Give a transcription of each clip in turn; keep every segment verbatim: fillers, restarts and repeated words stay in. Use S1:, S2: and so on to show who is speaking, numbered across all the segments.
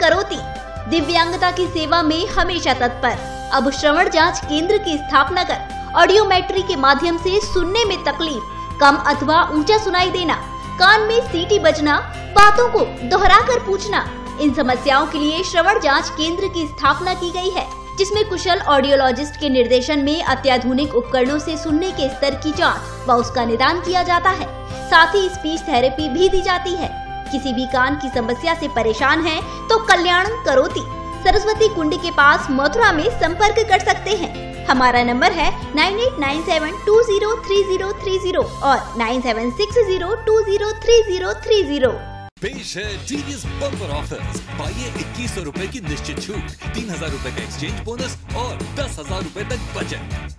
S1: करोति, दिव्यांगता की सेवा में हमेशा तत्पर। अब श्रवण जांच केंद्र की स्थापना कर ऑडियोमेट्री के माध्यम से सुनने में तकलीफ, कम अथवा ऊंचा सुनाई देना, कान में सीटी बजना, बातों को दोहराकर पूछना, इन समस्याओं के लिए श्रवण जांच केंद्र की स्थापना की गई है, जिसमें कुशल ऑडियोलॉजिस्ट के निर्देशन में अत्याधुनिक उपकरणों से सुनने के स्तर की जांच व उसका निदान किया जाता है। साथ ही स्पीच थेरेपी भी दी जाती है। किसी भी कान की समस्या से परेशान हैं तो कल्याण करोति सरस्वती कुंड के पास मथुरा में संपर्क कर सकते हैं। हमारा नंबर है nine eight nine seven two zero three zero three zero और nine seven six zero two zero three zero three zero.
S2: पेश है टीवीएस बम्पर ऑफर्स। पाइए इक्कीस सौ रूपए की निश्चित छूट, तीन हजार रूपए का एक्सचेंज बोनस और दस हजार रूपए तक बचत।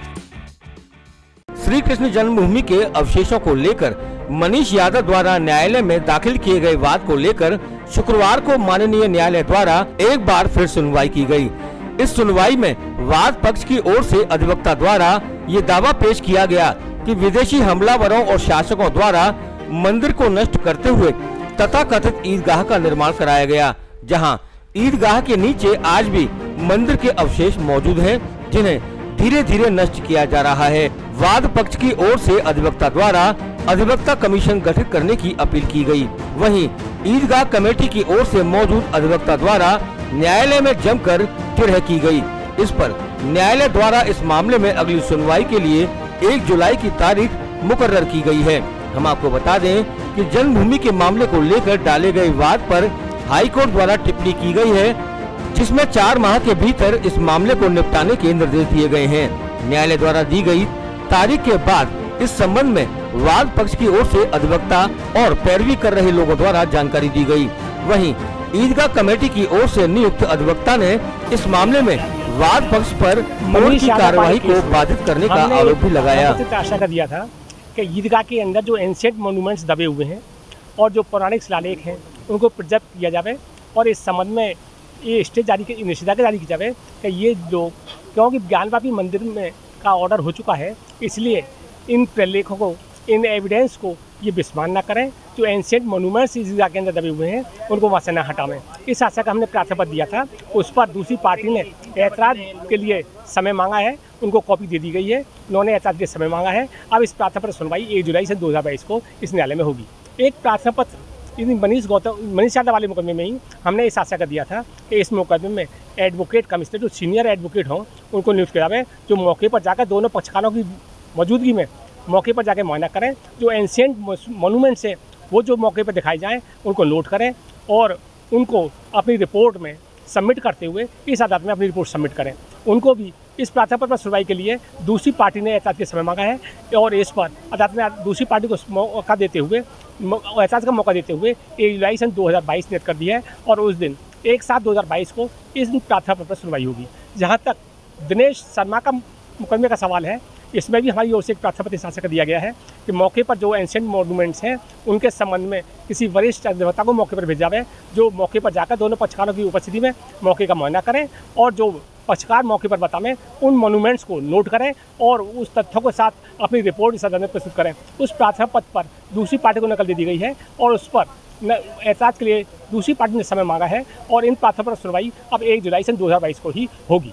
S3: श्री कृष्ण जन्मभूमि के अवशेषों को लेकर मनीष यादव द्वारा न्यायालय में दाखिल किए गए वाद को लेकर शुक्रवार को माननीय न्यायालय द्वारा एक बार फिर सुनवाई की गई। इस सुनवाई में वाद पक्ष की ओर से अधिवक्ता द्वारा ये दावा पेश किया गया कि विदेशी हमलावरों और शासकों द्वारा मंदिर को नष्ट करते हुए तथाकथित ईदगाह का निर्माण कराया गया, जहां ईदगाह के नीचे आज भी मंदिर के अवशेष मौजूद हैं, जिन्हें धीरे धीरे नष्ट किया जा रहा है। वाद पक्ष की ओर से अधिवक्ता द्वारा अधिवक्ता कमीशन गठित करने की अपील की गई। वहीं ईदगाह कमेटी की ओर से मौजूद अधिवक्ता द्वारा न्यायालय में जमकर टिरह की गई। इस पर न्यायालय द्वारा इस मामले में अगली सुनवाई के लिए एक जुलाई की तारीख मुकर्रर की गई है। हम आपको बता दें कि जन्मभूमि के मामले को लेकर डाले गए वाद पर हाई कोर्ट द्वारा टिप्पणी की गई है, जिसमें चार माह के भीतर इस मामले को निपटाने के निर्देश दिए गए हैं। न्यायालय द्वारा दी गई तारीख के बाद इस संबंध में वाद पक्ष की ओर से अधिवक्ता और पैरवी कर रहे लोगों द्वारा जानकारी दी गई। वहीं ईदगाह कमेटी की ओर से नियुक्त अधिवक्ता ने इस मामले में वाद पक्ष पर कोर्ट की कार्यवाही को बाधित करने का आरोप भी लगाया।
S4: आशा कर दिया था कि ईदगाह के अंदर जो एंशिएंट मॉन्यूमेंट्स दबे हुए हैं और जो पौराणिक शिलालेख हैं उनको प्रिजर्व किया जाए और इस संबंध में ये स्टे जारी की निषेधाज्ञा जारी की जाए कि ये जो क्योंकि ज्ञानवापी मंदिर में का ऑर्डर हो चुका है, इसलिए इन प्रलेखों को, इन एविडेंस को ये विस्मान न करें। जो एंशिएंट मॉन्यूमेंट्स इस जगह के अंदर दबे हुए हैं उनको वहाँ से न हटावें। इस आशा का हमने प्रार्थना पत्र दिया था। उस पर दूसरी पार्टी ने एतराज़ के लिए समय मांगा है, उनको कॉपी दे दी गई है। उन्होंने एतराज़ के लिए समय मांगा है। अब इस प्रार्थना पत्र सुनवाई एक जुलाई से दो हज़ार बाईस को इस न्यायालय में होगी। एक प्रार्थना पत्र इन मनीष गौतम मनीष यादव वाले मुकदमे में ही हमने इस आशा कर दिया था कि इस मुकदमे में एडवोकेट कमिश्नर जो सीनियर एडवोकेट हों उनको नियुक्त किया जाए, जो मौके पर जाकर दोनों पक्षकारों की मौजूदगी में मौके पर जाकर मुआयना करें। जो एंशिएंट मॉन्यूमेंट्स हैं वो जो मौके पर दिखाई जाएँ उनको नोट करें और उनको अपनी रिपोर्ट में सबमिट करते हुए इस अदालत में अपनी रिपोर्ट सबमिट करें। उनको भी इस प्रार्थना पत्र पर सुनवाई के लिए दूसरी पार्टी ने एतराज़ के समय मांगा है और इस पर अदालत ने दूसरी पार्टी को मौका देते हुए एतराज़ का मौका देते हुए एक जुलाई सन दो हज़ार बाईस नियत कर दिया है और उस दिन एक सात दो हज़ार बाईस को इस प्रार्थना पत्र पर सुनवाई होगी। जहाँ तक दिनेश शर्मा का मुकदमे का सवाल है, इसमें भी हमारी ओर से एक प्रार्थना पत्र साझा कर दिया गया है कि मौके पर जो एंशिएंट मॉन्यूमेंट्स हैं उनके संबंध में किसी वरिष्ठ अधिवक्ता को मौके पर भेजा जाए, जो मौके पर जाकर दोनों पक्षकारों की उपस्थिति में मौके का मुआयना करें और जो पक्षकार मौके पर बताएं उन मॉन्यूमेंट्स को नोट करें और उस तथ्यों के साथ अपनी रिपोर्ट इस अदालत में प्रस्तुत करें। उस प्रार्थना पत्र पर दूसरी पार्टी को नकल दे दी गई है और उस पर एतराज़ के लिए दूसरी पार्टी ने समय मांगा है और इन प्रार्थना पर सुनवाई अब एक जुलाई सन दो हज़ार बाईस को ही होगी।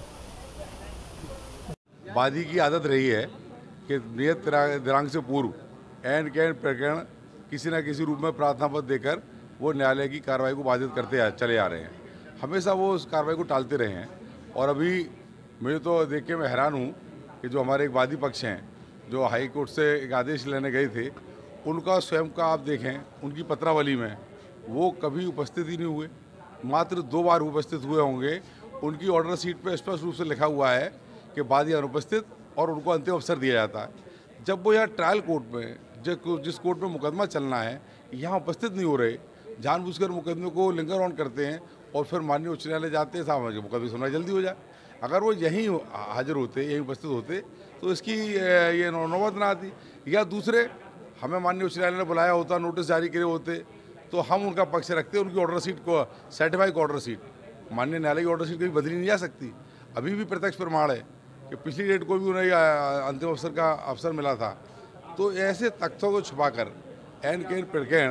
S5: वादी की आदत रही है कि नियत दिनांक से पूर्व एंड कैन प्रकरण किसी न किसी रूप में प्रार्थना पत्र देकर वो न्यायालय की कार्रवाई को बाधित करते चले आ रहे हैं। हमेशा वो उस कार्रवाई को टालते रहे हैं और अभी मुझे तो देख के मैं हैरान हूँ कि जो हमारे एक वादी पक्ष हैं जो हाई कोर्ट से एक आदेश लेने गए थे, उनका स्वयं का आप देखें उनकी पत्रावली में वो कभी उपस्थित ही नहीं हुए। मात्र दो बार उपस्थित हुए होंगे। उनकी ऑर्डर सीट पर स्पष्ट रूप से लिखा हुआ है कि वादी अनुपस्थित और उनको अंतिम अवसर दिया जाता है। जब वो यहाँ ट्रायल कोर्ट में जिस कोर्ट में मुकदमा चलना है यहाँ उपस्थित नहीं हो रहे, जानबूझकर मुकदमे को लिंगर ऑन करते हैं और फिर माननीय उच्च न्यायालय जाते हैं, साहब मुकदमे सुनवाई जल्दी हो जाए। अगर वो यहीं हाजिर होते, यहीं उपस्थित होते तो इसकी ये नौबत ना आती। या दूसरे, हमें माननीय उच्च न्यायालय ने बुलाया होता, नोटिस जारी करे होते तो हम उनका पक्ष रखते। उनकी ऑर्डर सीट को सर्टिफाइड ऑर्डर सीट, माननीय न्यायालय की ऑर्डर सीट कभी बदली नहीं जा सकती। अभी भी प्रत्यक्ष प्रमाण है कि पिछली डेट को भी उन्हें अंतिम अवसर का अवसर मिला था। तो ऐसे तथ्यों को छुपाकर एन के प्रकरण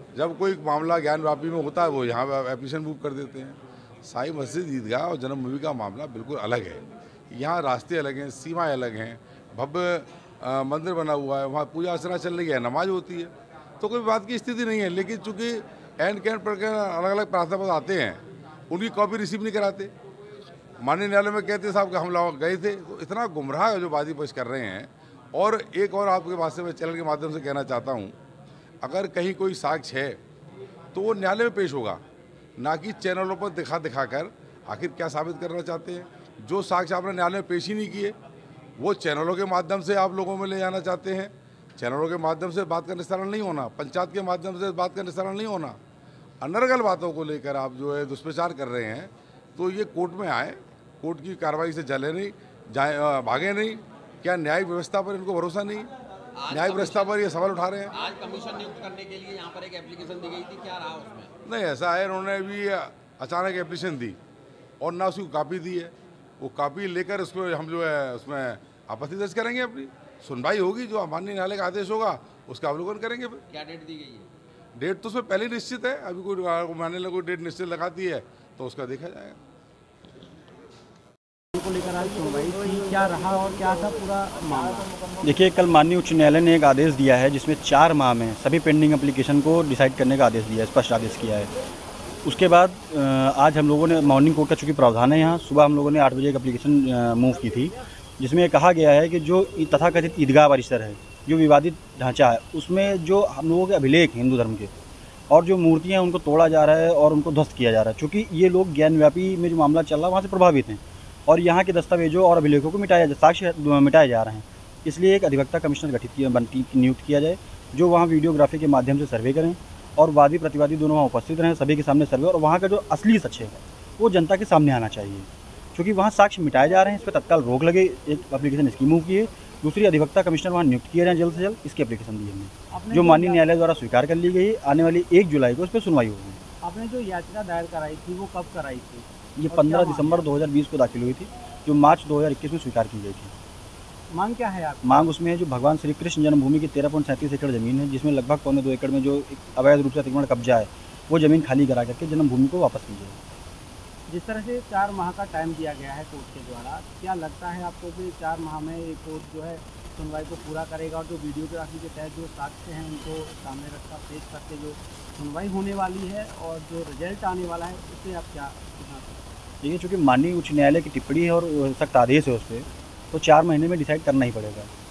S5: जब कोई मामला ज्ञान व्यापी में होता है वो यहाँ एप्लीकेशन मूव कर देते हैं। साई मस्जिद ईदगाह और जन्मभूमि का मामला बिल्कुल अलग है। यहाँ रास्ते अलग हैं, सीमाएं अलग हैं, भव्य मंदिर बना हुआ है, वहाँ पूजा अर्चना चल रही है, नमाज होती है, तो कोई बात की स्थिति नहीं है। लेकिन चूँकि एंड कैंड पर अलग अलग प्रार्थना पत्र आते हैं, उनकी कॉपी रिसीव नहीं कराते। माननीय न्यायालय में कहते साहब कि हम लोग गए थे, तो इतना गुमराह जो बाजी पेश कर रहे हैं। और एक और आपके पास से मैं चैनल के माध्यम से कहना चाहता हूँ, अगर कहीं कोई साक्ष्य है तो वो न्यायालय में पेश होगा, ना कि चैनलों पर दिखा दिखा कर। आखिर क्या साबित करना चाहते हैं? जो साक्ष्य आपने न्यायालय में पेश ही नहीं किए वो चैनलों के माध्यम से आप लोगों में ले जाना चाहते हैं। चैनलों के माध्यम से बात का निस्तारण नहीं होना, पंचायत के माध्यम से बात का निस्तारण नहीं होना, अनर्गल बातों को लेकर आप जो है दुष्प्रचार कर रहे हैं। तो ये कोर्ट में आए, कोर्ट की कार्रवाई से जले नहीं, जाए भागे नहीं। क्या न्यायिक व्यवस्था पर इनको भरोसा नहीं? न्यायिक व्यवस्था पर ये सवाल उठा रहे हैं।
S6: आज कमीशन नियुक्त करने के लिए यहाँ पर एक एप्लीकेशन दी गई थी, क्या रहा उसमें?
S5: नहीं, ऐसा है, उन्होंने भी अचानक एप्लीकेशन दी और ना उसकी कॉपी दी है। वो कॉपी लेकर उसको हम जो है उसमें आपत्ति दर्ज करेंगे, अपनी सुनवाई होगी, जो माननीय न्यायालय का आदेश होगा उसका अवलोकन करेंगे। फिर
S6: क्या डेट दी गई है?
S5: डेट तो उसमें पहले ही निश्चित है। अभी कोई न्यायालय कोई डेट निश्चित लगाती है तो उसका देखा जाएगा।
S7: को लेकर आज सुनवाई थी, क्या रहा और क्या था पूरा मामला?
S8: देखिए, कल माननीय उच्च न्यायालय ने एक आदेश दिया है जिसमें चार माह में सभी पेंडिंग एप्लीकेशन को डिसाइड करने का आदेश दिया है, स्पष्ट आदेश किया है। उसके बाद आज हम लोगों ने मॉर्निंग कोर्ट का चूँकि प्रावधान है यहाँ, सुबह हम लोगों ने आठ बजे एक एप्लीकेशन मूव की थी जिसमें कहा गया है कि जो तथाकथित ईदगाह परिसर है, जो विवादित ढांचा है, उसमें जो हम लोगों के अभिलेख हिंदू धर्म के और जो मूर्तियाँ उनको तोड़ा जा रहा है और उनको ध्वस्त किया जा रहा है। चूँकि ये लोग ज्ञानव्यापी में जो मामला चल रहा है वहाँ से प्रभावित हैं और यहाँ के दस्तावेजों और अभिलेखों को मिटाया साक्ष्य मिटाए जा रहे हैं। इसलिए एक अधिवक्ता कमिश्नर गठित किया बनती नियुक्त किया जाए, जो वहाँ वीडियोग्राफी के माध्यम से सर्वे करें और वादी प्रतिवादी दोनों वहाँ उपस्थित रहें, सभी के सामने सर्वे, और वहाँ का जो असली सच है वो जनता के सामने आना चाहिए। क्योंकि वहाँ साक्ष्य मिटाए जा रहे हैं, इस पर तत्काल रोक लगे। एक एप्लीकेशन इसकी मूव की है, दूसरी अधिवक्ता कमिश्नर वहाँ नियुक्त किए जाए जल्द से जल्द, इसकी एप्लीकेशन दी हमने, जो माननीय न्यायालय द्वारा स्वीकार कर ली गई। आने वाली एक जुलाई को इस पर सुनवाई होगी।
S7: आपने जो याचिका दायर कराई थी वो कब कराई थी?
S8: ये पंद्रह दिसंबर दो हज़ार बीस को दाखिल हुई थी, जो मार्च दो हज़ार इक्कीस में स्वीकार की गई थी।
S7: मांग क्या है आपकी?
S8: मांग उसमें है जो भगवान श्री कृष्ण जन्मभूमि की तेरह पॉइंट सैंतीस एकड़ ज़मीन है, जिसमें लगभग पौने दो एकड़ में जो अवैध रूप से अतिक्रमण कब्जा है, वो ज़मीन खाली करा करके जन्मभूमि को वापस की जाए।
S7: जिस तरह से चार माह का टाइम दिया गया है कोर्ट के द्वारा, क्या लगता है आपको कि चार माह में ये कोर्ट जो है सुनवाई को पूरा करेगा और जो वीडियोग्राफी के तहत जो साक्ष्य हैं उनको सामने रखकर पेश करके जो सुनवाई होने वाली है और जो रिजल्ट आने वाला है उससे आप क्या?
S8: देखिए, चूँकि माननीय उच्च न्यायालय की टिप्पणी है और सख्त आदेश है उस पर, तो चार महीने में डिसाइड करना ही पड़ेगा।